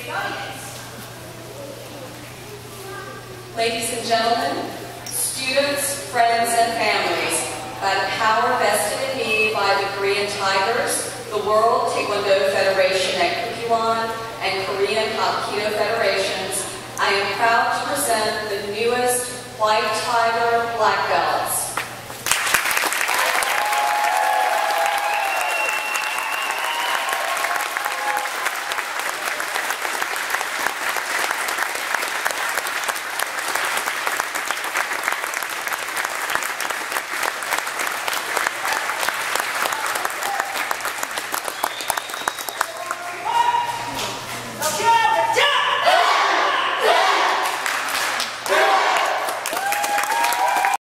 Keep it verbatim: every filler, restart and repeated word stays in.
Ladies and gentlemen, students, friends, and families, by the power vested in me by the Korean Tigers, the World Taekwondo Federation at Kukkiwon, and Korean Hapkido Federations, I am proud to present the newest White Tiger Black Belt.